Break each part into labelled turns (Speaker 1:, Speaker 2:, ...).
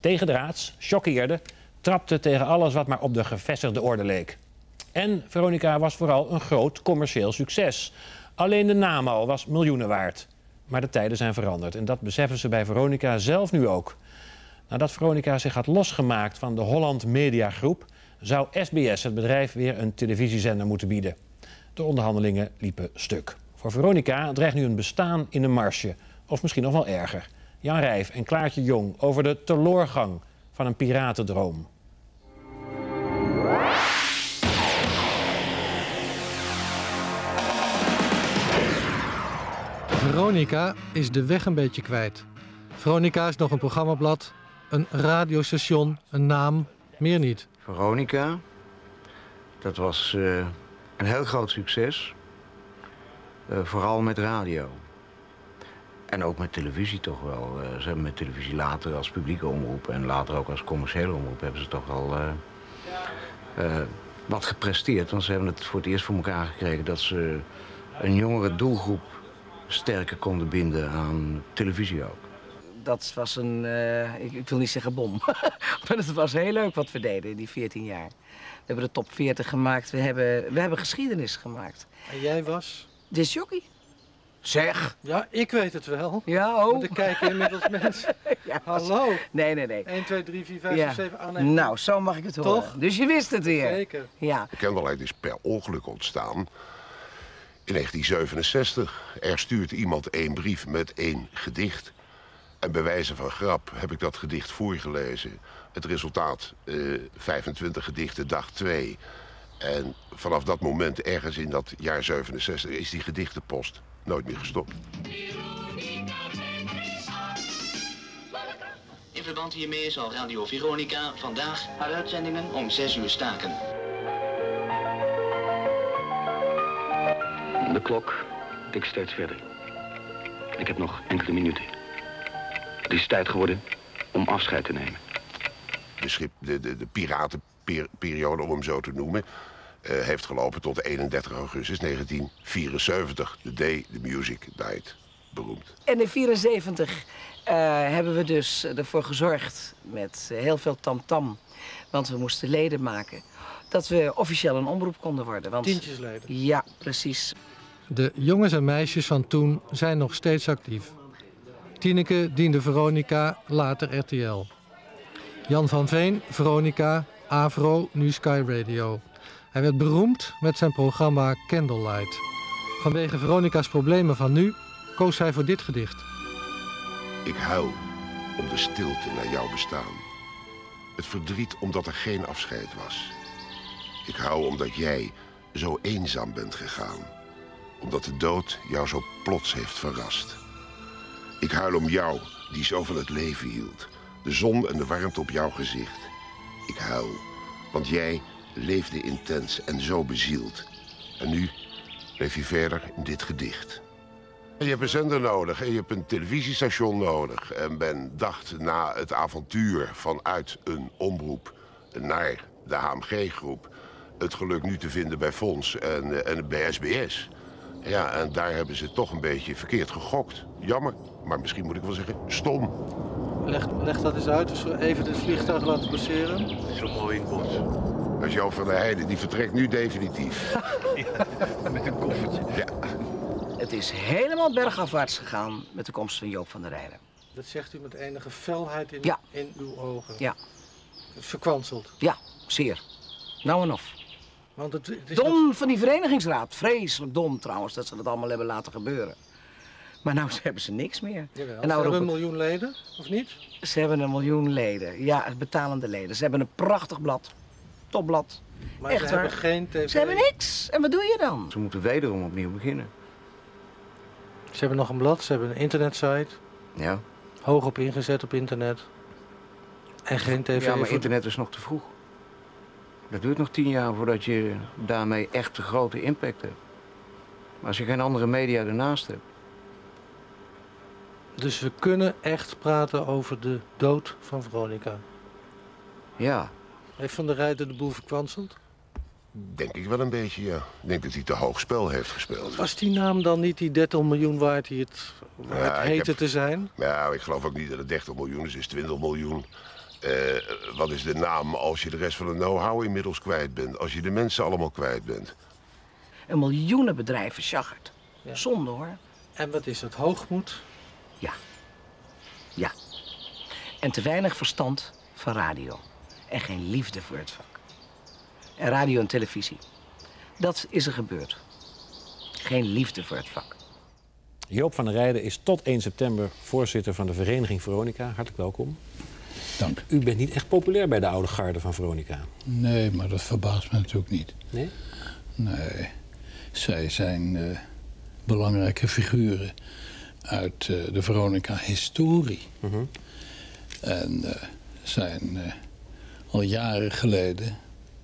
Speaker 1: Tegendraads, choqueerde, trapte tegen alles wat maar op de gevestigde orde leek. En Veronica was vooral een groot commercieel succes. Alleen de naam al was miljoenen waard. Maar de tijden zijn veranderd en dat beseffen ze bij Veronica zelf nu ook. Nadat Veronica zich had losgemaakt van de Holland Media Groep, zou SBS, het bedrijf, weer een televisiezender moeten bieden. De onderhandelingen liepen stuk. Voor Veronica dreigt nu een bestaan in de marge. Of misschien nog wel erger. Jan Rijf en Klaartje Jong over de teloorgang van een piratendroom.
Speaker 2: Veronica is de weg een beetje kwijt. Veronica is nog een programmablad, een radiostation, een naam, meer niet.
Speaker 3: Veronica, dat was een heel groot succes. Vooral met radio. En ook met televisie toch wel. Ze hebben met televisie later als publieke omroep en later ook als commerciële omroep hebben ze toch wel wat gepresteerd. Want ze hebben het voor het eerst voor elkaar gekregen dat ze een jongere doelgroep sterker konden binden aan televisie ook.
Speaker 4: Dat was een, ik wil niet zeggen bom, maar het was heel leuk wat we deden in die 14 jaar. We hebben de top 40 gemaakt, we hebben geschiedenis gemaakt.
Speaker 2: En jij was?
Speaker 4: Discjockey. Zeg.
Speaker 2: Ja, ik weet het wel.
Speaker 4: Ja, oh.
Speaker 2: Maar er kijken inmiddels mensen. Ja, hallo.
Speaker 4: Nee.
Speaker 2: 1, 2, 3, 4, 5,
Speaker 4: ja.
Speaker 2: 6, 7, 8, 9.
Speaker 4: Nou, zo mag ik het horen.
Speaker 2: Toch?
Speaker 4: Dus je wist het weer.
Speaker 2: Zeker.
Speaker 4: Ja.
Speaker 5: De Candlelight is per ongeluk ontstaan in 1967. Er stuurt iemand 1 brief met 1 gedicht. En bij wijze van grap heb ik dat gedicht voorgelezen. Het resultaat, 25 gedichten, dag 2. En vanaf dat moment, ergens in dat jaar 67, is die gedichtenpost nooit meer gestopt.
Speaker 6: In verband hiermee zal Radio Veronica vandaag haar uitzendingen om 6 uur staken.
Speaker 7: De klok tikt steeds verder. Ik heb nog enkele minuten. Het is tijd geworden om afscheid te nemen.
Speaker 5: De piratenperiode, om hem zo te noemen, heeft gelopen tot 31 augustus 1974. The Day the Music Died. Beroemd.
Speaker 4: En in 1974 hebben we dus ervoor gezorgd met heel veel tamtam. Want we moesten leden maken. Dat we officieel een omroep konden worden. Want,
Speaker 2: Tientjesleden.
Speaker 4: Ja, precies.
Speaker 2: De jongens en meisjes van toen zijn nog steeds actief. Tineke diende Veronica, later RTL. Jan van Veen, Veronica, Avro, nu Sky Radio. Hij werd beroemd met zijn programma Candlelight. Vanwege Veronica's problemen van nu koos hij voor dit gedicht.
Speaker 5: Ik huil om de stilte naar jouw bestaan. Het verdriet omdat er geen afscheid was. Ik huil omdat jij zo eenzaam bent gegaan. Omdat de dood jou zo plots heeft verrast. Ik huil om jou, die zo van het leven hield. De zon en de warmte op jouw gezicht. Ik huil, want jij leefde intens en zo bezield. En nu leef je verder in dit gedicht. Je hebt een zender nodig en je hebt een televisiestation nodig. En men dacht na het avontuur vanuit een omroep naar de HMG-groep... het geluk nu te vinden bij Fons en bij SBS. Ja, en daar hebben ze toch een beetje verkeerd gegokt. Jammer, maar misschien moet ik wel zeggen stom.
Speaker 2: Leg dat eens uit, als we even het vliegtuig laten passeren.
Speaker 3: Zo mooi in bos.
Speaker 5: Dat is Joop van der Heijden, die vertrekt nu definitief.
Speaker 3: Ja, met een koffertje.
Speaker 5: Ja.
Speaker 4: Het is helemaal bergafwaarts gegaan met de komst van Joop van der Heijden.
Speaker 2: Dat zegt u met enige felheid in uw ogen.
Speaker 4: Ja.
Speaker 2: Verkwanseld.
Speaker 4: Ja, zeer. Nou en of.
Speaker 2: Want het is
Speaker 4: dom van die verenigingsraad. Vreselijk dom trouwens dat ze dat allemaal hebben laten gebeuren. Maar nou hebben ze niks meer.
Speaker 2: Jawel,
Speaker 4: en nou
Speaker 2: ze hebben 1 miljoen leden, of niet?
Speaker 4: Ze hebben 1 miljoen leden. Ja, betalende leden. Ze hebben een prachtig blad. Topblad.
Speaker 2: Maar
Speaker 4: echt
Speaker 2: ze
Speaker 4: waar.
Speaker 2: hebben geen tv.
Speaker 4: Ze hebben niks. En wat doe je dan?
Speaker 3: Ze moeten wederom opnieuw beginnen.
Speaker 2: Ze hebben nog een blad, ze hebben een internetsite.
Speaker 3: Ja.
Speaker 2: Hoog op ingezet op internet. En geen tv.
Speaker 3: Ja, maar internet is nog te vroeg. Dat duurt nog 10 jaar voordat je daarmee echt een grote impact hebt. Maar als je geen andere media ernaast hebt.
Speaker 2: Dus we kunnen echt praten over de dood van Veronica.
Speaker 3: Ja.
Speaker 2: Heeft Van der Heijden de boel verkwanseld?
Speaker 5: Denk ik wel een beetje, ja. Ik denk dat hij te hoog spel heeft gespeeld.
Speaker 2: Was die naam dan niet die 30 miljoen waard die het heette te zijn?
Speaker 5: Ja, ik geloof ook niet dat het 30 miljoen is. Het is 20 miljoen. Wat is de naam als je de rest van de know-how inmiddels kwijt bent? Als je de mensen allemaal kwijt bent?
Speaker 4: Een miljoenen bedrijven, Schaggert.
Speaker 2: Ja.
Speaker 4: Zonde hoor.
Speaker 2: En wat is het? Hoogmoed?
Speaker 4: Ja. Ja. En te weinig verstand van radio. En geen liefde voor het vak. En radio en televisie. Dat is er gebeurd. Geen liefde voor het vak.
Speaker 1: Joop van der Rijden is tot 1 september voorzitter van de Vereniging Veronica. Hartelijk welkom.
Speaker 8: Dank.
Speaker 1: U bent niet echt populair bij de oude garde van Veronica.
Speaker 8: Nee, maar dat verbaast me natuurlijk niet.
Speaker 1: Nee?
Speaker 8: Nee, zij zijn belangrijke figuren uit de Veronica-historie. En zijn al jaren geleden,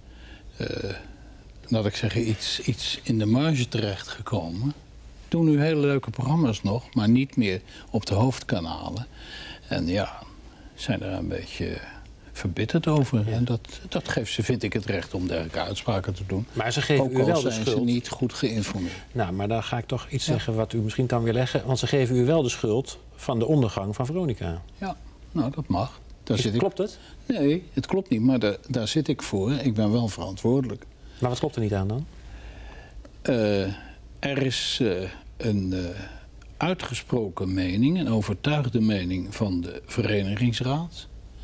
Speaker 8: laat ik zeggen, iets in de marge terechtgekomen. Doen nu hele leuke programma's nog, maar niet meer op de hoofdkanalen. En ja, zijn er een beetje verbitterd over. Ja. En dat geeft ze, vind ik, het recht om dergelijke uitspraken te doen.
Speaker 1: Maar ze geven
Speaker 8: ook
Speaker 1: u wel
Speaker 8: al
Speaker 1: de
Speaker 8: zijn
Speaker 1: schuld.
Speaker 8: ze niet goed geïnformeerd.
Speaker 1: Nou, maar dan ga ik toch iets zeggen wat u misschien kan weerleggen. Want ze geven u wel de schuld van de ondergang van Veronica.
Speaker 8: Ja, nou, dat mag.
Speaker 1: Klopt het?
Speaker 8: Nee, het klopt niet, maar daar zit ik voor. Ik ben wel verantwoordelijk.
Speaker 1: Maar wat klopt er niet aan dan?
Speaker 8: Er is een uitgesproken mening, een overtuigde mening van de verenigingsraad.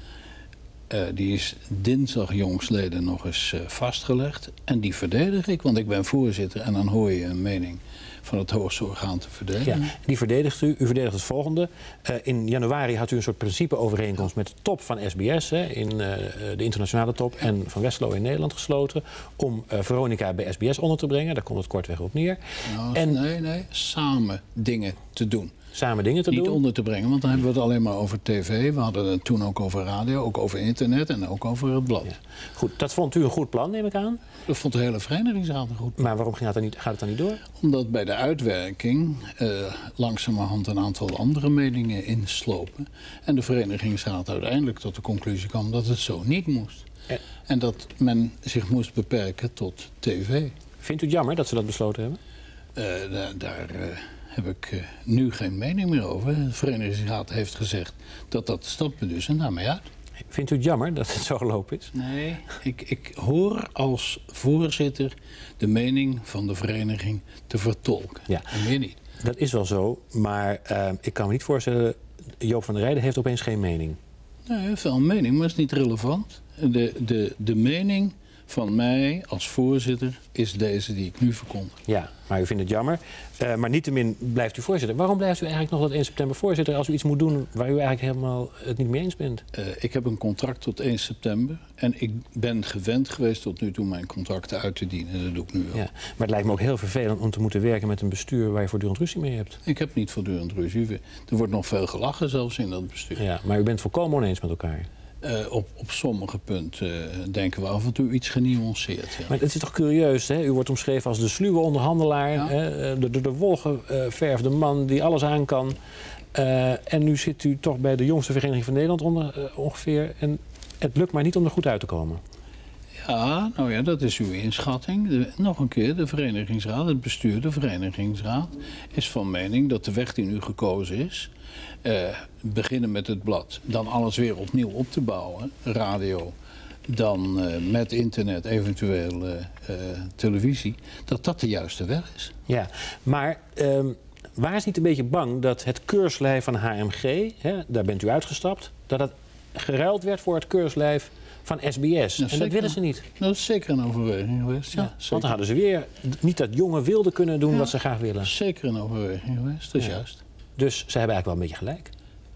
Speaker 8: Die is dinsdag jongstleden nog eens vastgelegd. En die verdedig ik, want ik ben voorzitter en dan hoor je een mening van het hoogste orgaan te verdedigen.
Speaker 1: Ja, die verdedigt u. U verdedigt het volgende. In januari had u een soort principeovereenkomst met de top van SBS, de internationale top, en van Westlo in Nederland gesloten, om Veronica bij SBS onder te brengen. Daar komt het kortweg op neer.
Speaker 8: Nou, nee, samen dingen te doen.
Speaker 1: Samen dingen te doen?
Speaker 8: Niet onder te brengen, want dan hebben we het alleen maar over tv. We hadden het toen ook over radio, ook over internet en ook over het blad.
Speaker 1: Ja. Goed, dat vond u een goed plan, neem ik aan?
Speaker 8: Dat vond de hele verenigingsraad een goed plan.
Speaker 1: Maar waarom gaat het dan niet door?
Speaker 8: Omdat bij de uitwerking langzamerhand een aantal andere meningen inslopen. En de verenigingsraad uiteindelijk tot de conclusie kwam dat het zo niet moest. En dat men zich moest beperken tot tv.
Speaker 1: Vindt u het jammer dat ze dat besloten hebben?
Speaker 8: Daar heb ik nu geen mening meer over. De verenigingsraad heeft gezegd dat dat standpunt is en daarmee uit.
Speaker 1: Vindt u het jammer dat het zo gelopen is?
Speaker 8: Nee, ik hoor als voorzitter de mening van de vereniging te vertolken.
Speaker 1: Ja.
Speaker 8: En meer niet.
Speaker 1: Dat is wel zo, maar ik kan me niet voorstellen, Joop van der Rijden heeft opeens geen mening.
Speaker 8: Nee, hij heeft wel een mening, maar het is niet relevant. De mening van mij als voorzitter is deze die ik nu verkondig.
Speaker 1: Ja, maar u vindt het jammer. Maar niettemin blijft u voorzitter. Waarom blijft u eigenlijk nog tot 1 september voorzitter als u iets moet doen waar u eigenlijk helemaal het niet mee eens bent?
Speaker 8: Ik heb een contract tot 1 september en ik ben gewend geweest tot nu toe mijn contracten uit te dienen. Dat doe ik nu wel.
Speaker 1: Ja, maar het lijkt me ook heel vervelend om te moeten werken met een bestuur waar je voortdurend ruzie mee hebt.
Speaker 8: Ik heb niet voortdurend ruzie. Er wordt nog veel gelachen zelfs in dat bestuur.
Speaker 1: Ja, maar u bent volkomen oneens met elkaar.
Speaker 8: Op sommige punten denken we af en toe iets genuanceerd. Ja.
Speaker 1: Maar het is toch curieus, hè? U wordt omschreven als de sluwe onderhandelaar,
Speaker 8: Ja.
Speaker 1: Hè? De wolgeverfde man die alles aan kan. En nu zit u toch bij de jongste vereniging van Nederland ongeveer. En het lukt maar niet om er goed uit te komen.
Speaker 8: Ja, nou ja, dat is uw inschatting. Nog een keer, de verenigingsraad, het bestuur, de verenigingsraad, is van mening dat de weg die nu gekozen is, beginnen met het blad, dan alles weer opnieuw op te bouwen, radio, dan met internet, eventueel televisie, dat de juiste weg is.
Speaker 1: Ja, maar waar is niet een beetje bang dat het keurslijf van HMG, hè, daar bent u uitgestapt, dat het geruild werd voor het keurslijf van SBS? En dat willen ze niet.
Speaker 8: Dat is zeker een overweging geweest, ja.
Speaker 1: Want dan hadden ze weer niet dat jonge wilde kunnen doen wat ze graag willen.
Speaker 8: Zeker een overweging geweest, dat is juist.
Speaker 1: Dus ze hebben eigenlijk wel een beetje gelijk.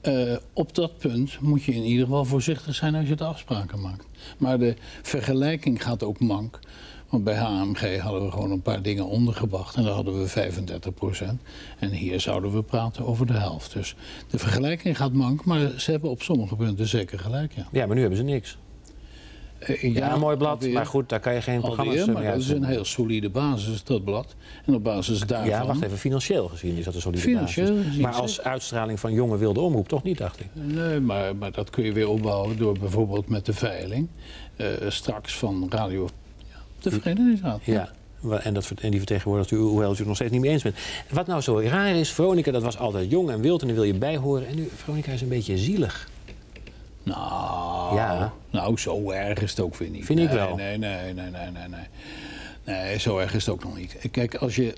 Speaker 8: Op dat punt moet je in ieder geval voorzichtig zijn als je de afspraken maakt. Maar de vergelijking gaat ook mank. Want bij HMG hadden we gewoon een paar dingen ondergebracht en daar hadden we 35%. En hier zouden we praten over de helft. Dus de vergelijking gaat mank, maar ze hebben op sommige punten zeker gelijk, ja.
Speaker 1: Ja, maar nu hebben ze niks. Ja, een mooi blad,
Speaker 8: alweer,
Speaker 1: maar goed, daar kan je geen programma's mee
Speaker 8: maar dat is
Speaker 1: uitzenden.
Speaker 8: een heel solide basis, dat blad. En op basis daarvan...
Speaker 1: Ja, wacht even, financieel gezien is dat een solide
Speaker 8: Financieel
Speaker 1: basis.
Speaker 8: gezien
Speaker 1: Maar als uitstraling van jonge wilde omroep toch niet, dacht ik.
Speaker 8: Nee, maar dat kun je weer opbouwen door bijvoorbeeld met de veiling. Straks van radio... Ja, de verenigingsraad.
Speaker 1: Ja. En die vertegenwoordigt u, hoewel u het nog steeds niet mee eens bent. Wat nou zo raar is, Veronica, dat was altijd jong en wild en daar wil je bij horen. En nu, Veronica is een beetje zielig.
Speaker 8: Nou,
Speaker 1: Ja.
Speaker 8: nou, zo erg is het ook weer niet.
Speaker 1: Vind ik wel.
Speaker 8: Nee, zo erg is het ook nog niet. Kijk, als je...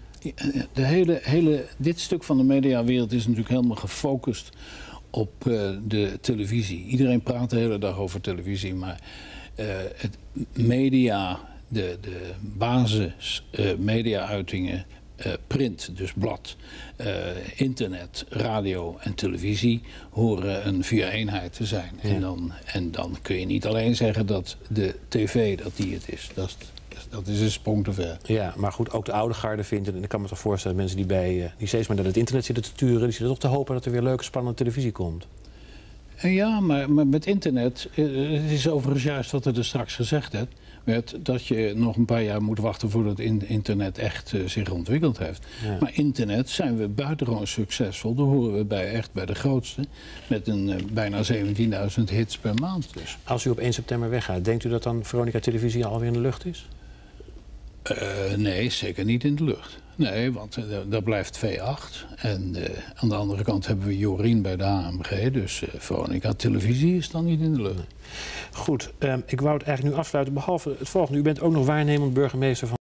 Speaker 8: Dit stuk van de mediawereld is natuurlijk helemaal gefocust op de televisie. Iedereen praat de hele dag over televisie, maar het media, de basis media-uitingen, print, dus blad, internet, radio en televisie horen een vier-eenheid te zijn. Ja. En dan kun je niet alleen zeggen dat de tv dat die het is. Dat is een sprong te ver.
Speaker 1: Ja, maar goed, ook de oude garde vindt het. En ik kan me toch voorstellen, mensen die steeds maar naar het internet zitten te turen, die zitten toch te hopen dat er weer leuke, spannende televisie komt.
Speaker 8: Ja, maar met internet, het is overigens juist wat er straks gezegd werd, dat je nog een paar jaar moet wachten voordat internet echt zich ontwikkeld heeft. Ja. Maar internet zijn we buitengewoon succesvol. Daar horen we echt bij de grootste. Met bijna 17.000 hits per maand. Dus.
Speaker 1: Als u op 1 september weggaat, denkt u dat dan Veronica Televisie alweer in de lucht is?
Speaker 8: Nee, zeker niet in de lucht. Nee, want daar blijft V8. En aan de andere kant hebben we Jorien bij de AMG. Dus Veronica Televisie is dan niet in de lucht.
Speaker 1: Goed, ik wou het eigenlijk nu afsluiten. Behalve het volgende. U bent ook nog waarnemend burgemeester van